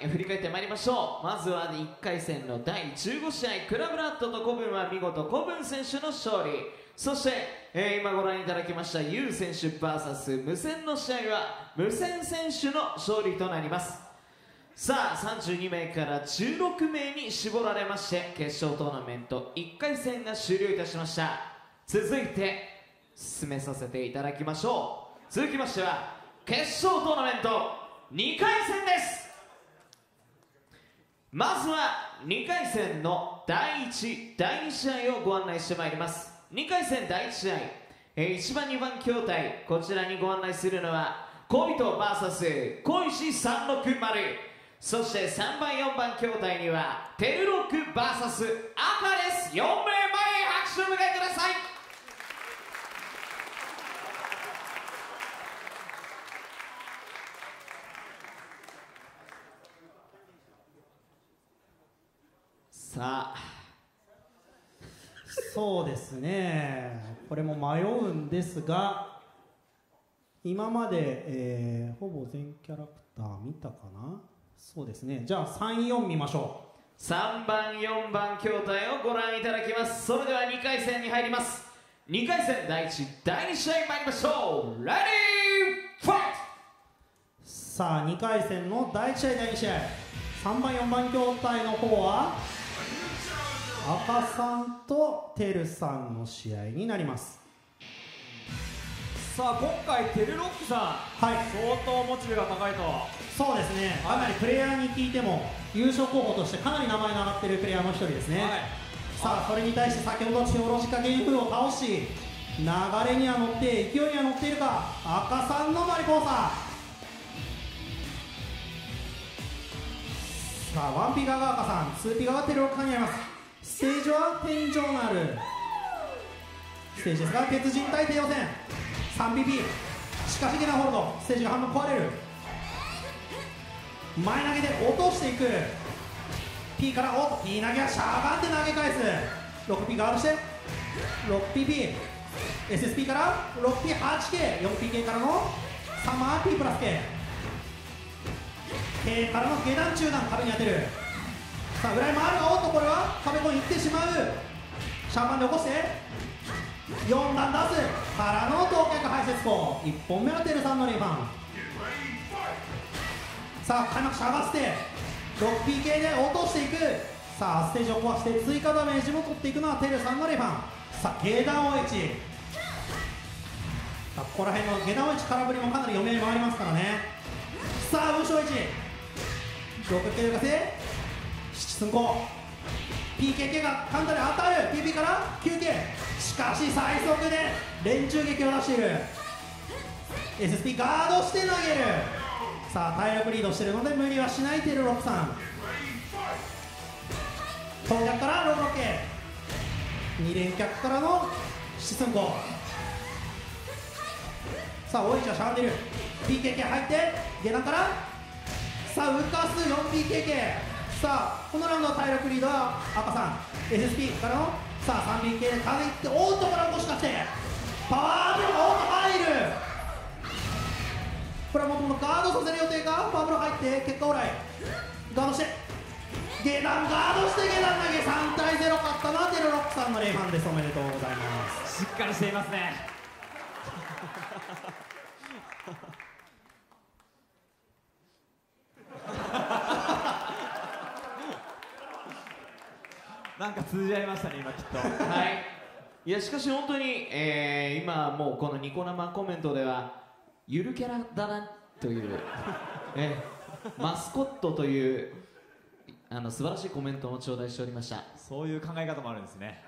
振り返ってまいりましょう。まずは1回戦の第15試合、クラブラッドとコブンは見事コブン選手の勝利。そして、今ご覧いただきましたユウ選手 VS 無線の試合は無線選手の勝利となります。さあ32名から16名に絞られまして決勝トーナメント1回戦が終了いたしました。続いて進めさせていただきましょう。続きましては決勝トーナメント2回戦です。まずは2回戦の第1、第2試合をご案内してまいります。2回戦第1試合、1番2番筐体、こちらにご案内するのは小人 VS 小石360、そして3番4番筐体にはテルロック VS 赤です。4名前拍手をお迎えください。さあそうですね、これも迷うんですが、今まで、ほぼ全キャラクター見たかな。そうですね、じゃあ3、4見ましょう。3番4番筐体をご覧いただきます。それでは2回戦に入ります。2回戦第1、第2試合参りましょう。レディーファイト。 さあ2回戦の第1試合第2試合、3番4番筐体の方は赤さんとテルさんの試合になります。 さあ今回テルロックさん、はい、相当モチベが高いと。 そうですね、かなりプレイヤーに聞いても優勝候補としてかなり名前が上がっているプレイヤーの一人ですね、はい、さあそれに対して先ほど千代ロジカゲンフを倒し流れには乗って勢いには乗っているか赤さんのマリコーサ。さあ 1P 側が赤さん、 2P 側がテルロックさんになります。ステージは天井のあるステージですが、鉄人対帝王戦 3PP、 しかしゲナホールド、ステージが半分壊れる。前投げで落としていく P からおっと P 投げはしゃがんで投げ返す。 6P ガードして 6PP SSP から 6P8K、 4PK からの3万 P プラス K からの下段中段、壁に当てる。さあ裏に回るがおっとこれは壁コンいってしまう。シャンパンで起こして4段出すからの頭脚排泄口、1本目はテルさんのリファン。さあ開幕しゃがせて 6PK で落としていく。さあステージを壊して追加ダメージも取っていくのはテルさんのリファン。さあ下段 OH、 さあここら辺の下段 OH 空振りもかなり読み合い回りますからね。さあ運勝 1、6K 浮かせ七寸コ PKK が簡単に当たる。 PP から 9K、 しかし最速で連中撃を出している。 SSP ガードして投げる。さあ体力リードしているので無理はしないテルロックさん。頭脚からローロッケ、2連脚からの七寸コ。さあ OH はしゃがんでいる。 PKK 入って下段からさあ浮かす 4PKK。さあこのラウンドの体力リードは赤さん、 SSP からのさあ 3BK で風いっておっとこれは腰かしてパワーブローがおっと入る。これはもともとガードさせる予定か。パワーブロー入って結果オーライガードして下段ガードして下段投げ3対0、勝ったのはテルロックさんのレイファンです。おめでとうございます。 しっかりしていますねなんか通じ合いましたね今きっとはい。いやしかし本当に、今もうこのニコ生コメントではゆるキャラだなという、マスコットという素晴らしいコメントも頂戴しておりました。 そういう考え方もあるんですね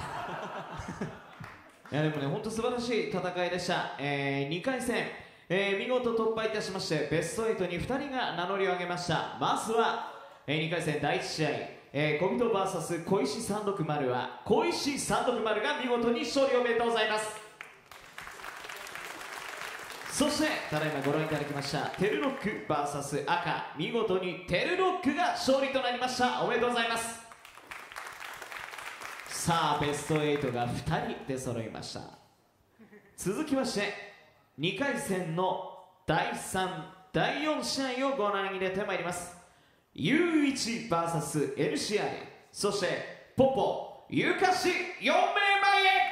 いやでもね本当素晴らしい戦いでした。2回戦、見事突破いたしましてベスト8に2人が名乗りを上げました。まずは、2回戦第1試合、小人 VS 小石360は小石360が見事に勝利。おめでとうございます。そしてただいまご覧いただきましたテルロック VS 赤、見事にテルロックが勝利となりました。おめでとうございます。さあベスト8が2人出揃いました。続きまして2回戦の第3、第4試合をご覧入れてまいります。 U1vs NCR、 そしてポポゆかし4名前へ。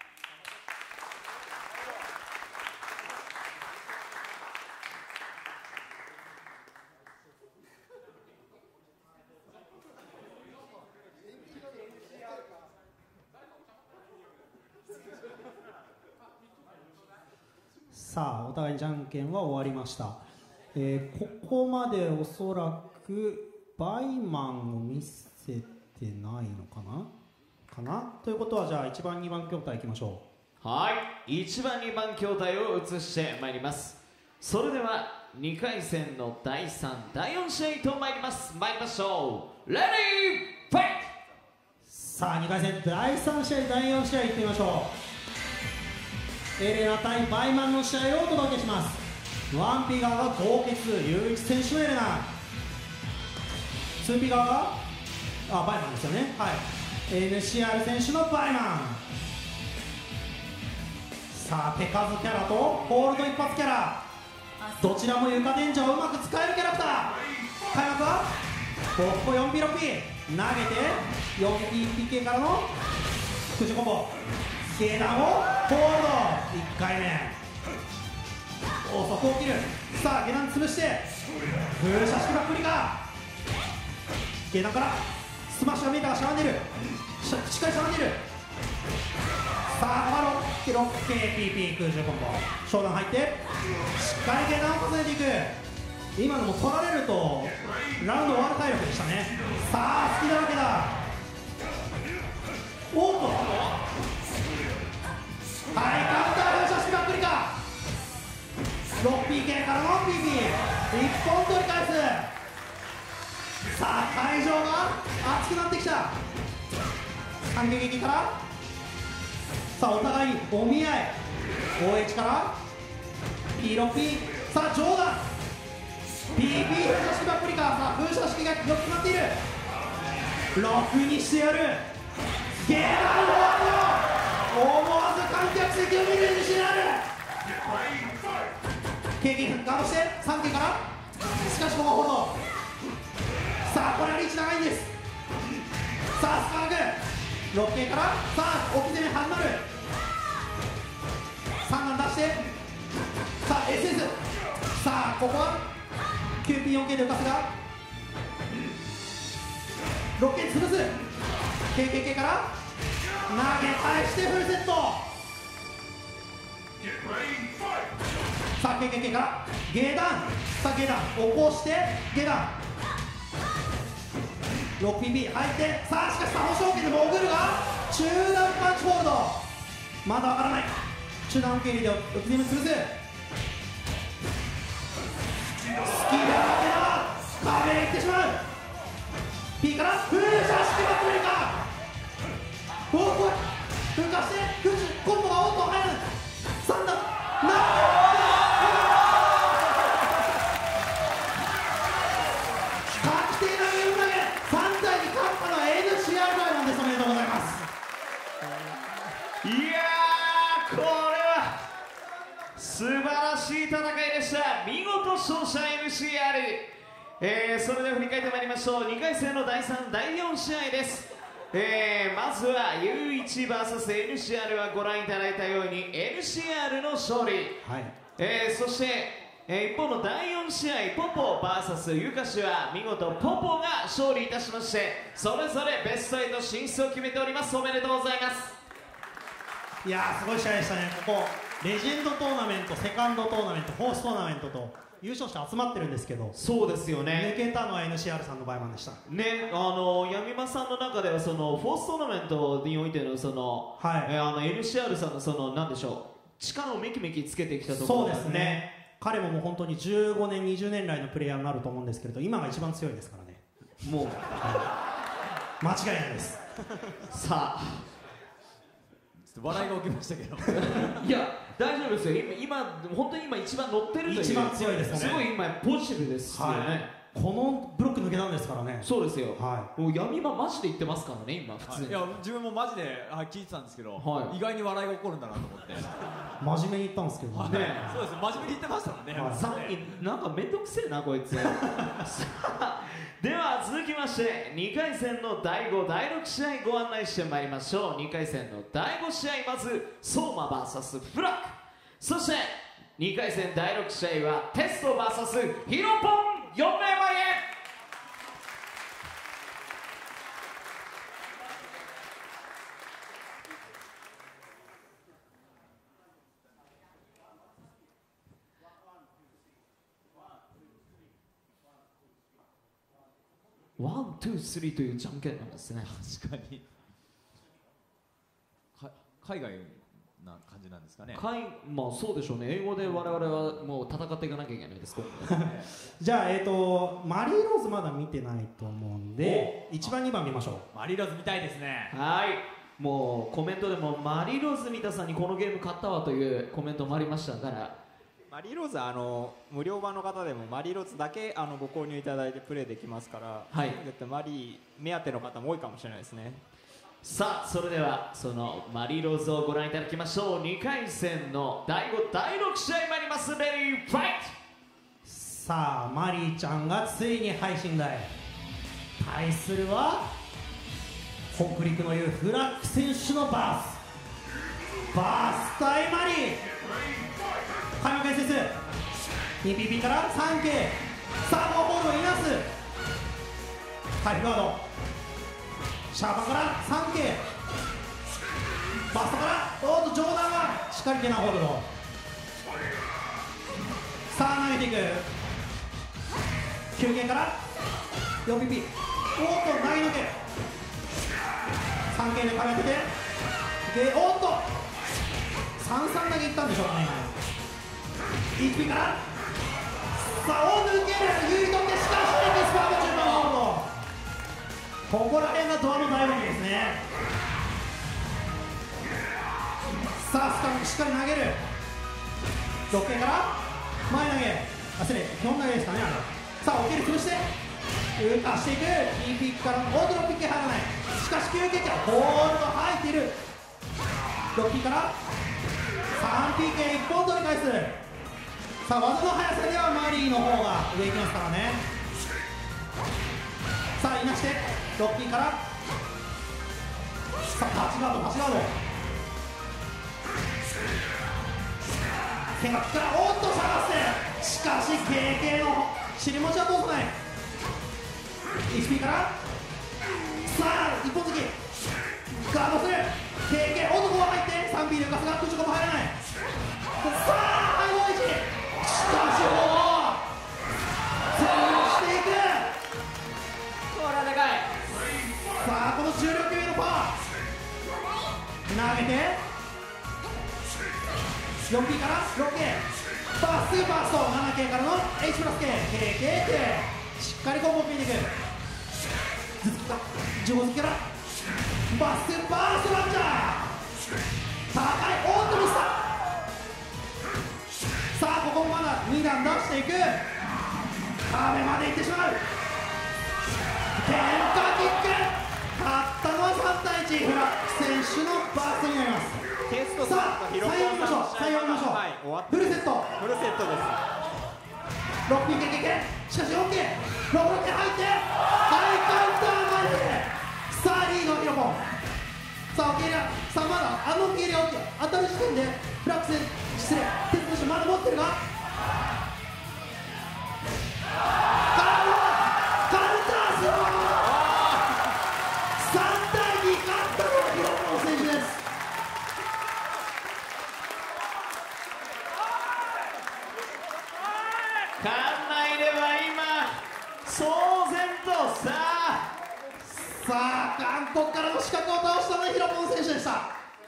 さあお互いじゃんけんは終わりました。ここまでおそらくバイマンを見せてないのかなということは、じゃあ1番2番筐体いきましょう。はい、1番2番筐体を移してまいります。それでは2回戦の第3第4試合とまいりましょう。レディーファイト。 さあ2回戦第3試合第4試合いってみましょう。エレナ対バイマンの試合をお届けします。1P 側が豪傑雄一選手のエレナ、 2P 側がバイマンですよね。はい、NCR 選手のバイマン。さあ手数キャラとホールド一発キャラ、どちらも床天井をうまく使えるキャラクター。開幕はポッポ 4P6P 投げて 4PPK からの空中コンボ、下段をホールド1回目、そこを切る。さあ下段潰して風車式バックリカ、下段からスマッシュが見えたがしゃがんでいる、しっかりしゃがんでいる。さあ6KPP 空中コンボ、昇段入ってしっかり下段を重ねていく。今のも取られるとラウンド終わる体力でしたね。さあ隙だらけだ。おっと、はいカウンター風車式バックリカ、 6PK からの PP 1本取り返す。さあ会場が熱くなってきた。反撃からさあお互いお見合い、 OH から P6P、 さあ上段 PP 風車式バックリカ、さあ風車式が良くなっている。6にしてやる。ゲランド思わず観客席を見る自信ある。経験ガードして 3K から、しかしここホールド。さあこれはリーチ長いんです。さあスカーグ 6K から、さあ置き攻めハンドル3段出して、さあ SS、 さあここは 9P4K で浮かすが 6K 潰す KKK から投げ返してフルセット。さあ KKK から下段、さあ下段起こして下段 6PB 入って、さあしかし左方証券で潜るが中段パンチホールド、まだわからない。中段受け入れで浮き攻め潰す。スキルだけだ、壁へ行ってしまう。 P から風車式バックリカ、おお怖い、噴火して空中コンボがおっと入る。3段確定投げ運投げ3対2勝ったのは NCR バイマンです。おめでとうございます。 いやーこれは素晴らしい戦いでした。見事勝者 NCR。それでは振り返ってまいりましょう。2回戦の第3第4試合です。まずは U1vs NCR はご覧いただいたように NCR の勝利、はい、そして、一方の第4試合ポポ VS ゆかしは見事ポポが勝利いたしまして、それぞれベスト8進出を決めております。おめでとうございます。 いやーすごい試合でしたね。ここレジェンドトーナメント、セカンドトーナメント、フォーストーナメントと優勝者集まってるんですけど、 そうですよね、 抜けたのは NCR さんのバイマンでしたね。闇間さんの中ではそのフォーストーナメントにおいてのその、はい、NCR さんのそのなんでしょう、力をめきめきつけてきたところ、 そうですね。彼ももう本当に15年20年来のプレイヤーになると思うんですけれど、今が一番強いですからね。もう、はい、間違いないです。さあ笑いが起きましたけどいや大丈夫ですよ。今本当に今一番乗ってるという、 一番強いですね。 すごい今ポジティブですよね、はい、 このブロック抜けたんですからね。 そうですよ、はい、もう闇間マジで言ってますからね今普通に、はい、 いや自分もマジで聞いてたんですけど、はい、意外に笑いが起こるんだなと思って真面目に言ったんですけどね、 そうです真面目に言ってましたもんね、 さっきなんかめんどくせえなこいつではして2回戦の第5、第6試合ご案内してまいりましょう。2回戦の第5試合、まず相馬 VS フラッグ、そして2回戦第6試合はテスト VS ヒロポン4名前へ。ワン、ツー、スリーというじゃんけんなんですね。 確かに海外な感じなんですかね。 まあそうでしょうね。英語で我々はもう戦っていかなきゃいけないですじゃあマリーローズまだ見てないと思うんで1番2番見ましょう。 マリーローズ見たいですね。 はい、もうコメントでもマリーローズ三田さんにこのゲーム勝ったわというコメントもありましたから、 マリーローズは無料版の方でもマリーローズだけご購入いただいてプレイできますから、 はい、 絶対マリー目当ての方も多いかもしれないですね。 さあそれではそのマリーローズをご覧いただきましょう。2回戦の第5、第6試合参ります。レディーファイト。 さあマリーちゃんがついに配信台、対するは北陸のいうフラッグ選手のバース対マリー。開幕開始です。 2PP から 3K、 サーモンホールをいなすハイフガード、シャーパンから 3K、 バストからジョーダンがしっかり手なホールド、さあ投げていく、9件から 4PP、 投げのけ 3K で壁当てて、で33だけいったんでしょうかね。1P からさあを抜ける、優位取って、しかしエキスパート中盤ホールド、ここら辺がドアの醍醐味ですね。さあスカンしっかり投げる、6件から前投げ、失礼、基本投げですかね、あれ。さあ、起きる、潰して、浮かしていく、2ピックからのオートロッピック入らない、しかし9ピック、ホールド入っている、6ピックから3ピックへ1本取り返す。さあ、技の速さではマリーの方が上行きますからね。さあ、いなして、6ピックから、さあ、8ガード、剣が来たらおっと下がって、しかし KK の尻持ちは通さない。 HP からさあ一本突きガードする KK、 男が入って 3P で浮かすが空中も入らない。さあ背後位置、しかしもう潰していく。 これはでかい。 さあこの重量級へのパワー投げて 4P から 6K、 バースバースト 7K からの H プラス KKK ってしっかりコンボを決めていく。頭突きか15突きからバースバーストランチャー高い、おっとミスった。さあここもまだ2段出していく、壁まで行ってしまう。ケンタキック、勝ったのは3対1、フラッグ選手のバーストになります。 テストさあ、 ヒロポン採用見ましょう、採用見ましょう、 はい、終わっフルセット、 フルセットです。 6P けけけ、しかし OK、 6P 入ってハイカウンターまで、さあリードヒロポン、さあ受け入れ、さあまだ受け入れが当たる時点でフラッグ選手、失礼、テストとしてまだ持ってるがカウンターすごい、3対2、勝ったのはヒロポン選手です。 館内では今騒然と、さあ韓国からの刺客を倒したのはヒロポン選手でした。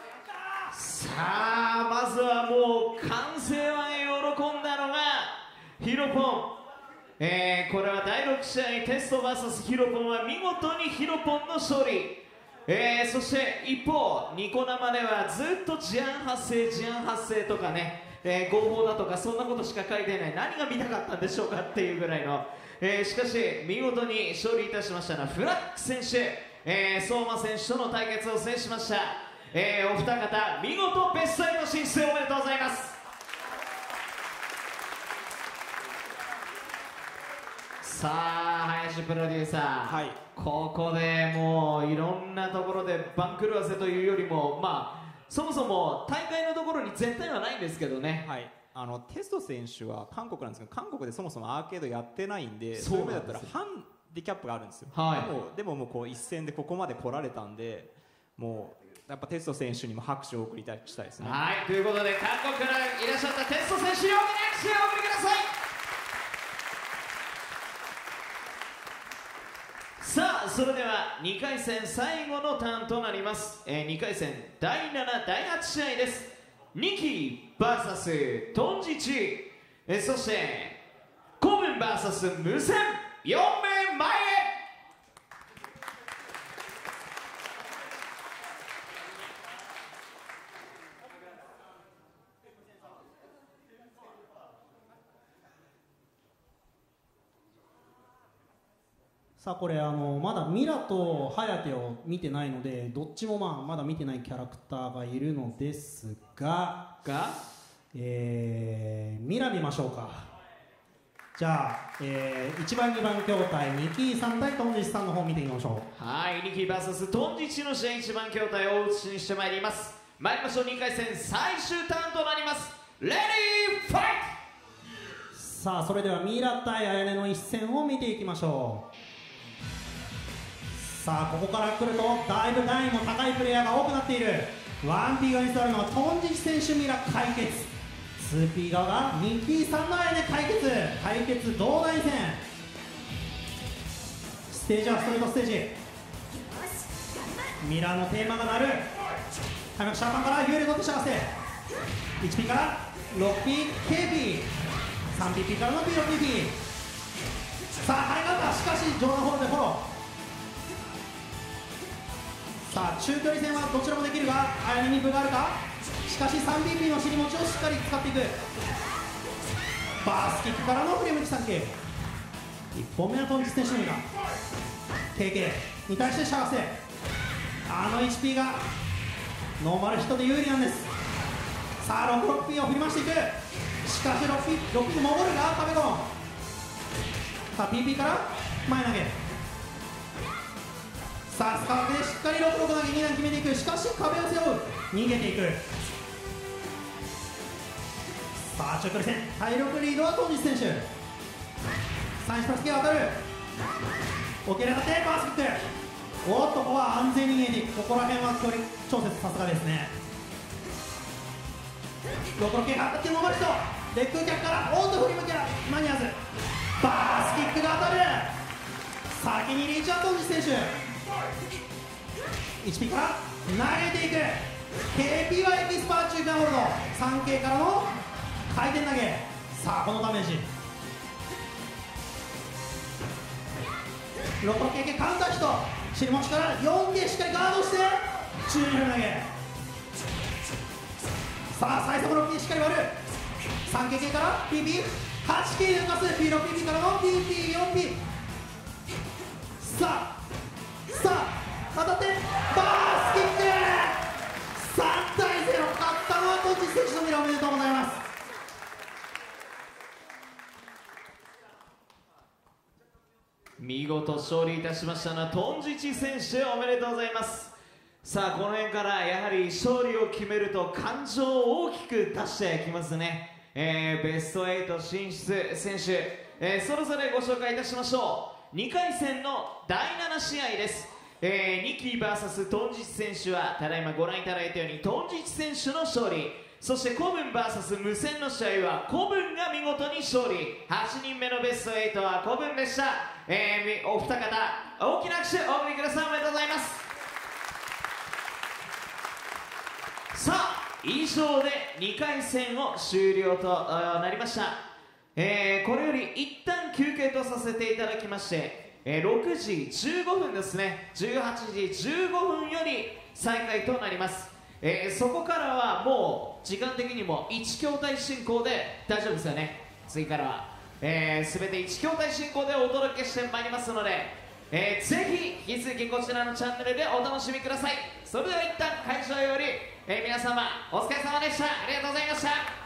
あまずはもう歓声は喜んだのがヒロポン、これは第6試合テスト VS ヒロポンは見事にヒロポンの勝利。そして一方ニコ生ではずっと事案発生とかね、合法だとかそんなことしか書いてない、何が見たかったんでしょうかっていうぐらいの、しかし見事に勝利いたしましたのはフラッグ選手、相馬選手との対決を制しました。お二方見事ベスト8進出おめでとうございます。 さあ林プロデューサー、 はい、 ここでもういろんなところで番狂わせというよりも、まあ、そもそも大会のところに絶対はないんですけどね、 はい、テスト選手は韓国なんですけど、韓国でそもそもアーケードやってないんで、 そういう意味だったらハンディキャップがあるんですよ、 はい、 でももうこう一戦でここまで来られたんで、もうやっぱテスト選手にも拍手を送りたいしたいですね。 はい、ということで韓国からいらっしゃったテスト選手に大きな拍手をお送りください。さあそれでは2回戦最後のターンとなります、2回戦第7第8試合です。ニキ VS トンジチ、そしてコブン VS ムセン、4名前へ。 さあこれまだミラとハヤテを見てないので、どっちもまだ見てないキャラクターがいるのですが、ミラ見ましょうか。じゃあ、1番2番筐体ニキーさん対トンジチさんの方見てみましょう。 はい、ニキ VS トンジチの試合、1番筐体をお写しにしてまいります。参りましょう、2回戦最終ターンとなります。レディーファイト。 さあそれではミラ対アヤネの一戦を見ていきましょう。さあここから来るとだいぶ段位も高いプレイヤーが多くなっている。 1P 側に座るのはトンジチ選手、ミラ解決、 2P 側がニキーさんのアヤネ解決同段位戦。ステージはストレートステージ、ミラのテーマが鳴る。開幕シャーパンからユーレ取ってしゃがせ 1P から 6P、KP、3PP からの P6PP。 さあハイカウンター、しかしジョーダンホールでフォロー。さあ中距離戦はどちらもできるがアヤネに分があるか。しかし 3PP の尻餅をしっかり使っていく。バースキックからの振り向き 3K、 1本目はトンジチ選手のみが KK に対してしゃがせ、1P がノーマルヒットで有利なんです。さあ 6P を振り回していく。しかし 6P に戻るが壁ゴン。さあ PP から前投げ、さあスカーフでしっかり66投げ2段決めていく。しかし壁を背負う、逃げていく。さあ中距離戦体力リードはトンジチ選手。3プラス K 当たる、起き上がってバースキック。おっとここは安全に逃げていく。ここら辺は距離調節さすがですね。66 K が当たって伸ばる人、レッグキャックからおっと振り向きは間に合わず、バースキックが当たる。先にリーチはトンジチ選手。1P から投げていく。 KP はエキスパー中間ホールド、 3K からの回転投げ。さあこのダメージ 66KK カウンターヒット、尻餅から 4K しっかりガードして中2分投げ。さあ最速 6K しっかり割る。 3KK から PP8K で浮かす P6PP からの PP4P。 さあ当たってバースキック、3対0、勝ったのはトンジチ選手のミラ。おめでとうございます。 見事勝利いたしましたのはトンジチ選手、おめでとうございます。さあこの辺からやはり勝利を決めると感情を大きく出してきますね。ベスト8進出選手、それぞれご紹介いたしましょう。2回戦の第7試合です。ニキ VS トンジチ選手はただいまご覧いただいたようにトンジチ選手の勝利、そしてコブン VS 無線の試合はコブンが見事に勝利。8人目のベスト8はコブンでした。お二方大きな拍手お送りください。おめでとうございます。さあ以上で2回戦を終了となりました。これより一旦休憩とさせていただきまして、6時15分ですね、18時15分より再開となります。そこからはもう時間的にも1筐体進行で大丈夫ですよね。次からは、全て1筐体進行でお届けしてまいりますので、ぜひ引き続きこちらのチャンネルでお楽しみください。それでは一旦会場より、皆様お疲れ様でした。ありがとうございました。